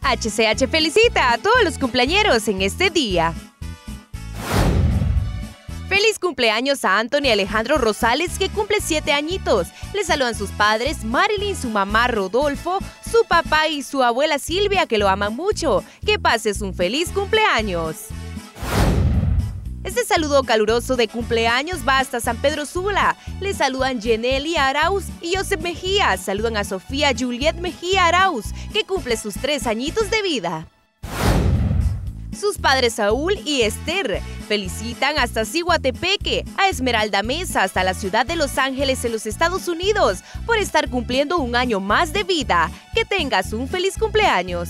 HCH felicita a todos los cumpleañeros en este día. Feliz cumpleaños a Anthony Alejandro Rosales, que cumple 7 añitos. Le saludan sus padres, Marilyn, su mamá Rodolfo, su papá y su abuela Silvia, que lo aman mucho. Que pases un feliz cumpleaños. Este saludo caluroso de cumpleaños va hasta San Pedro Sula. Le saludan Jenely Arauz y Joseph Mejía. Saludan a Sofía Juliet Mejía Arauz, que cumple sus 3 añitos de vida. Sus padres Saúl y Esther felicitan hasta Ciguatepeque, a Esmeralda Mesa hasta la ciudad de Los Ángeles en los Estados Unidos por estar cumpliendo un año más de vida. Que tengas un feliz cumpleaños.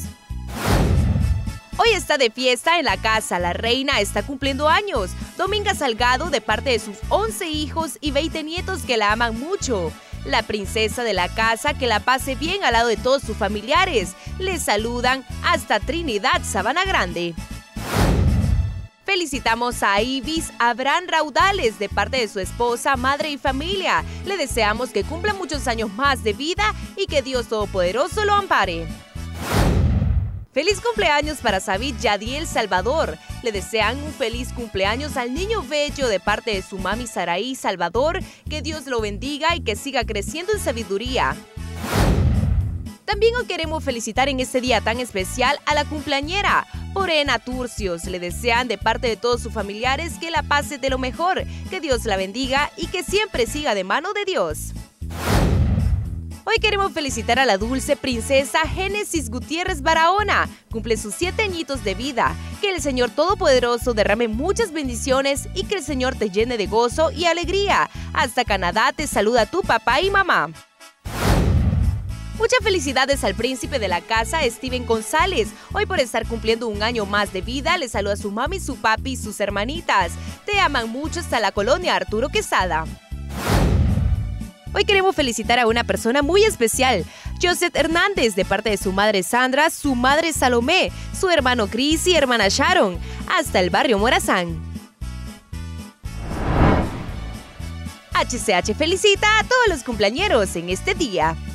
Hoy está de fiesta en la casa, la reina está cumpliendo años. Dominga Salgado de parte de sus 11 hijos y 20 nietos que la aman mucho. La princesa de la casa, que la pase bien al lado de todos sus familiares. Le saludan hasta Trinidad, Sabana Grande. Felicitamos a Ibis Abraham Raudales de parte de su esposa, madre y familia. Le deseamos que cumpla muchos años más de vida y que Dios Todopoderoso lo ampare. ¡Feliz cumpleaños para Sabit Yadiel Salvador! Le desean un feliz cumpleaños al niño bello de parte de su mami Saraí Salvador. Que Dios lo bendiga y que siga creciendo en sabiduría. También hoy queremos felicitar en este día tan especial a la cumpleañera, Porena Turcios. Le desean de parte de todos sus familiares que la pase de lo mejor, que Dios la bendiga y que siempre siga de mano de Dios. Hoy queremos felicitar a la dulce princesa Génesis Gutiérrez Barahona. Cumple sus 7 añitos de vida. Que el Señor Todopoderoso derrame muchas bendiciones y que el Señor te llene de gozo y alegría. Hasta Canadá te saluda tu papá y mamá. Muchas felicidades al príncipe de la casa, Steven González. Hoy por estar cumpliendo un año más de vida, le saluda a su mami, su papi y sus hermanitas. Te aman mucho hasta la colonia Arturo Quesada. Hoy queremos felicitar a una persona muy especial, Joseph Hernández, de parte de su madre Sandra, su madre Salomé, su hermano Cris y hermana Sharon, hasta el barrio Morazán. HCH felicita a todos los cumpleañeros en este día.